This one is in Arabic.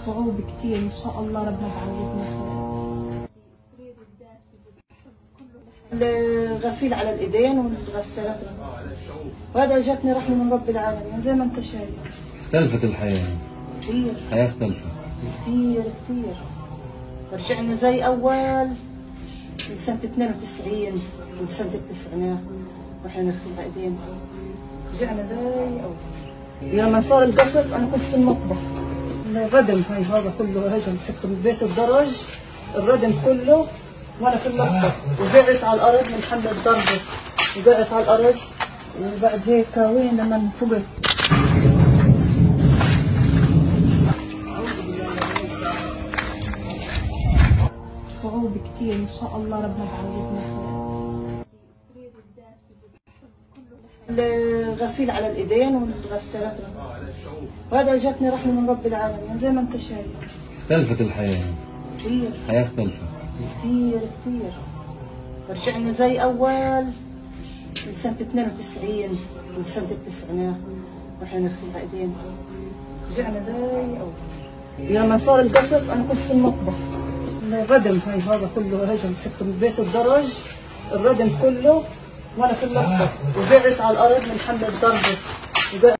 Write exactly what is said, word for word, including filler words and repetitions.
صعوبة كتير، إن شاء الله ربنا تعوضنا خير. الغسيل على الإيدين والغسالات، وهذا جاتني رحمة من رب العالمين زي ما أنت شايف. اختلفت الحياة كثير، الحياة اختلفت كثير كثير. رجعنا زي أول من سنة اثنين وتسعين من سنة التسعينات واحنا نغسل بايدينا. رجعنا زي أول. لما صار القصف أنا كنت في المطبخ، الردم هاي هذا كله هجم، حتى من بيت الدرج الردم كله وأنا في المطبخ، وقعت على الأرض من حمل الضربة، وقعت على الأرض. وبعد هيك وين لما فقت صعوبة كتير، إن شاء الله ربنا تعوضنا خير. الغسيل على الإيدين والغسالات، وهذا جاتني رحمة من رب العالمين زي ما أنت شايف. اختلفت الحياة كثير، الحياة اختلفت كثير كثير. رجعنا زي أول من سنة اثنين وتسعين من سنة التسعينات واحنا نغسل بايدينا. رجعنا زي أول. لما صار القصف أنا كنت في المطبخ، الردم هاي هذا كله هجم، حتى من بيت الدرج الردم كله وأنا في المطبخ، وقعت على الأرض من حمل الضربة.